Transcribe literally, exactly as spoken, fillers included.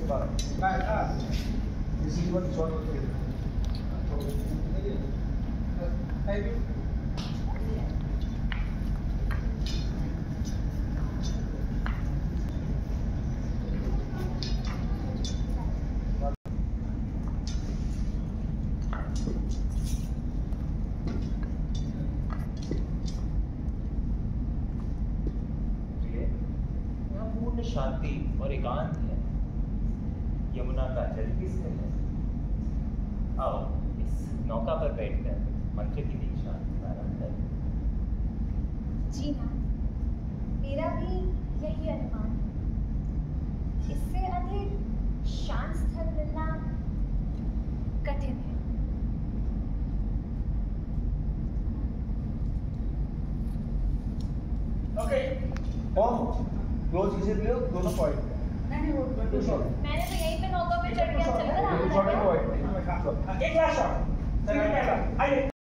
काय का इसी वन शॉट होते हैं थैंक यू शांति और एकांत है। यमुना का जल भी स्थिर है। आओ इस नौका पर बैठकर मंत्र की दीक्षा प्रारंभ करें। जी हाँ, मेरा भी यही अनुमान है। इससे अधिक शांत स्थल मिलना कठिन है। ओके ओम क्लोज किसे भी हो दोनों पॉइंट नहीं नहीं वो ट्वेंटी शॉट मैंने तो यहीं पे नौका पे चढ़ के चल कर शॉट है पॉइंट एक लास्ट शॉट सेकंड पहला आइए।